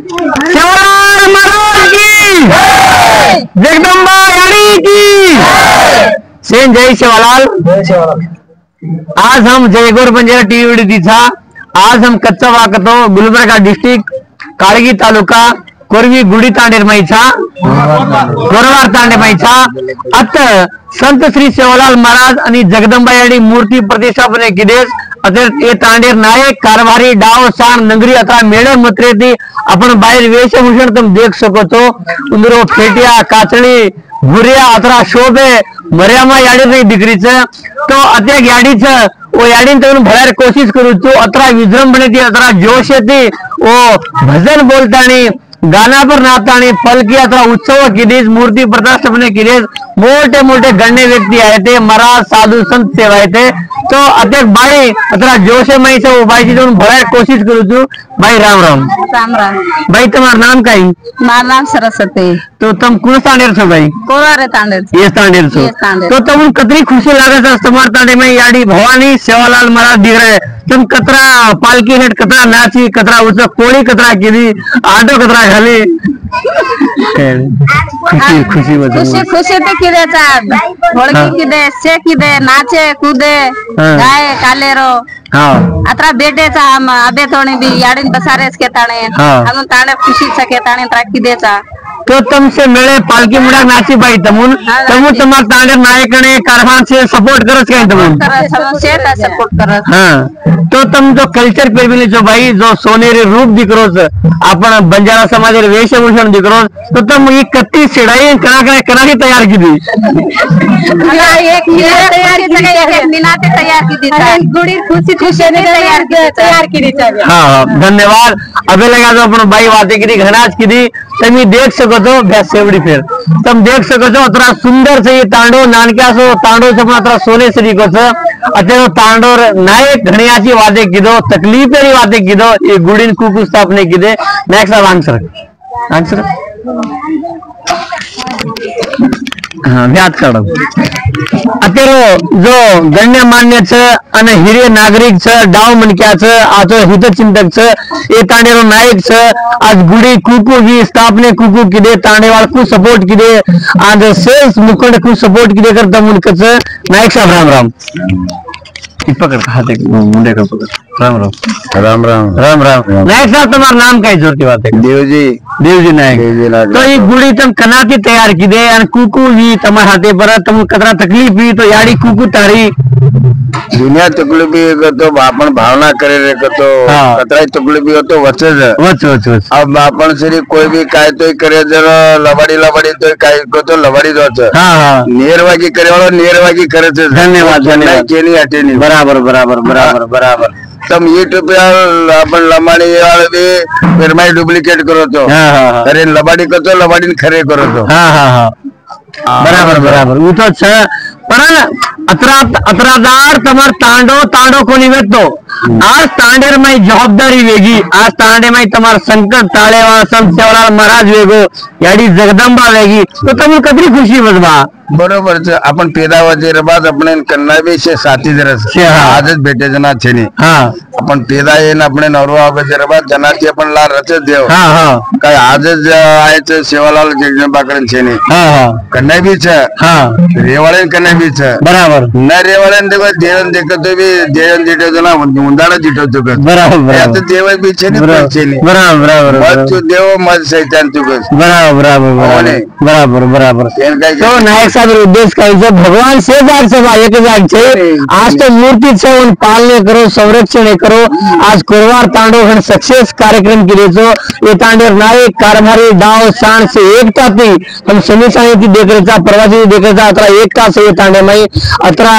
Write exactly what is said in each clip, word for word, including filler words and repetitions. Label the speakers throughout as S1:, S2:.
S1: सेवालाल महाराज की, जगदम्बा यानी की। सेन जय सेवालाल। आज हम जयगौर बंजारा टीव्ही विडीचा आज हम कच्चा वाकतो गुलबर्गा डिस्ट्रिक्ट काळगी तालुका कोरवी गुडी तांडेरमाईचा गोरवार तांडेमाईचा अत संत श्री सेवालाल महाराज आणि जगदंबा यानी मूर्ती प्रतिष्ठापने किदेस अतर ते तांडेर नायक कारभारी डाव साण नगरी अथा मेळे मत्रे ती आपण बाहेर वेशभूषण तुम देख सकतो उंदरो फेटिया काचणी भुरिया अथरा शोभे मर्यामा याडी नाही दिकरीच तो अत्या याडीच ओ याडीन तरून भरार कोशिश करू तो अतरा विजृंभणे ती अतरा जोश ती ओ भजन बोलतानी गाना पर नातानी पलकी अथवा उत्सव किदीस मूर्ती प्रतिष्ठापने किदीस मोठे मोठे गण्य व्यक्ती आहे ते महाराज साधू संत सेवा आहे ते तो अत्यक बाई अथवा जोशमय से बाई जी भरार कोशिश करू तू भाई राम राम
S2: राम राम
S1: भाई तुम्हारा नाम का ही
S2: मारा नाम सरस्वती
S1: तो तुम कौन तांडेर छो भाई
S2: कोरारे तांडेर
S1: ये तांडेर छो तो तुम कतरी खुशी लागत तुम्हार तांडे में याडी भवानी सेवालाल महाराज दिख रहे तुम कतरा पालकी हेट कतरा नाची कतरा उत्सव कोळी कतरा केली आटो कतरा घाली खुशी खुशी
S2: खुशी खुशी ते किदेचा होळगी किदे से किदे नाचे कूदे गाय कालेरो
S1: हाँ
S2: अतरा बेटेचा हम अबे थोड़ी भी याडीन बसारेस के ताणे हम ताणे खुशी सके ताणे ता किदेचा
S1: तो तुमसे मेळे पालकी मुडा नाची बाई तमुन तमुन तुम्हार तांडे नायकने कारभार से सपोर्ट करत काय तमुन
S2: करत सपोर्ट करत
S1: हां तो तुम जो कल्चर पेरविले जो भाई जो सोनेरी रूप दिकरोस आपण बंजारा समाज वेशभूषण दिकरोस तो तुम ये कत्ती सिडाई करा करा करा की तयार की दी
S2: एक तयार की एक मिनाते तयार की दी गुड़ी खुशी खुशी ने तयार की तयार की दी
S1: हां हां धन्यवाद अबे लगा जो अपन भाई बातें की घनाज की दी तुम्ही देख सको तो भैंस सेवड़ी फिर तुम देख सको तो अतरा सुंदर से ये तांडो नानक्या सो तांडो से अतरा सोने से दिखो छ अतरो तांडोर नायक घणियाची वादे कीदो तकलीफेरी वादे कीदो ये गुडीन कुकू स्थापने कीदे नेक्स्ट आंसर आंसर हाँ व्यात करो अतेरो जो गण्यमान्य छ અને हिरिय नागरिक छ डाव मनक्या छ आतो हितचिंतक छ ए तांडेरो नायक छ आज गुडी कुकू की स्थापने कुकू किदे तांडेवाळ को सपोर्ट किदे आज सेल्स मुखंड को सपोर्ट किदे करता मुनक छ नायक साहब राम राम पकड़ हाथ एक मुंडे का पकड़ राम राम
S3: राम राम
S1: राम राम नायक साहब तुम्हारा नाम का जोरती बात है
S3: देवजी
S1: देवजी नायक तो ये गुड़ी तुम कनाती तैयार की दे और कुकू भी तुम्हारे हाथे पर तुम कतरा तकलीफ भी तो याड़ी कुकू तारी
S3: दुनिया तकलीफी तो आपण भावना करे रे तो कतराई तकलीफी हो तो वचे ज
S1: वच वच वच
S3: अब आपण सरी कोई भी काय तो करे जर लबाडी लबाडी तो काय को तो लबाडी दो छ
S1: हां हां
S3: नेरवागी करे वाला नेरवागी करे छ
S1: धन्यवाद धन्यवाद
S3: केनी अटेनी
S1: बराबर बराबर बराबर बराबर
S3: तुम यूट्यूब पे अपन लबाडी वाले भी फिर मैं डुप्लीकेट करो तो
S1: हां हां
S3: अरे लबाडी को तो लबाडी खरे करो तो
S1: हां हां हां बराबर बराबर वो तो छ पण अतरा अतरादार तमर तांडो तांडो कोणी वेतो आज तांडेर माई जवाबदारी वेगी आज तांडे माई तमार संकट ताळेवा संत सेवालाल महाराज वेगो याडी जगदंबा वेगी तो तुम कतरी खुशी बजबा
S3: बरोबर छ आपण पेदावाचे रबाज आपण कन्ना बी से साथी जरस आजच भेटे जना छेनी
S1: हां
S3: आपण पेदा येन आपण नवरवा बजे रबाज जनाची आपण ला रच देव
S1: हां हां
S3: काय आजच आयच सेवालाल जगदंबाकडे छेनी
S1: हां हां
S3: कन्ना बी छ
S1: हां
S3: रेवाळे कन्ना बी छ
S1: बराबर
S3: न रेवाळे देखो देवन देखतो बी देवन जिटो जना उंदाणा जिटो तो
S1: बराबर
S3: आता देव बी छेनी छेनी
S1: बराबर बराबर
S3: मत तू देव मत शैतान तू
S1: बराबर बराबर बराबर बराबर तो नायक साहब उद्देश्य का भगवान से जाग सभा एक जाग छे आज तो मूर्ति छे उन पालने करो संरक्षण करो आज कोरवार तांडो घन सक्सेस कार्यक्रम के लिए जो ये तांडेर नायक कारभारी डाव शान से एकता थी हम समीसाई की देख रहे प्रवासी देख रहे अतरा एकता से ये तांडे में अतरा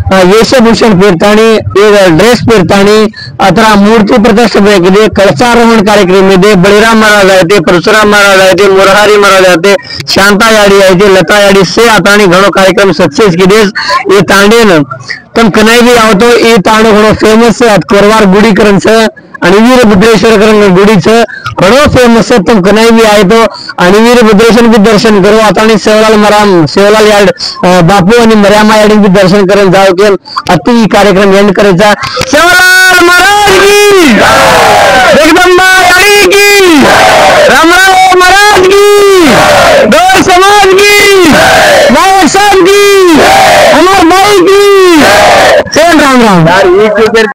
S1: वेशभूषण पेरतानी एक ड्रेस पेरतानी अतरा मूर्ति प्रतिष्ठा के लिए कलशारोहण कार्यक्रम में दे बलिराम महाराज आए थे परशुराम महाराज आए थे मुरारी महाराज आए थे शांता याडी आई थी लता याडी से आतानी घणो कार्यक्रम सक्सेस की देश ये तांडे न तुम कनाई भी आवतो ये तांडो घणो फेमस है कोरवार गुडी करन से आणि वीरभद्रेश्वर करन गुडी छ घणो फेमस है तुम कनाई भी आए तो आणि वीरभद्रेश्वर भी दर्शन करो आतानी सेवालाल मराम सेवालाल याड बापू आणि मर्यामा याडी भी दर्शन करन जाओ के अति कार्यक्रम एंड करायचा सेवालाल महाराज की जगदंबा याडी की राम राम
S3: यार एक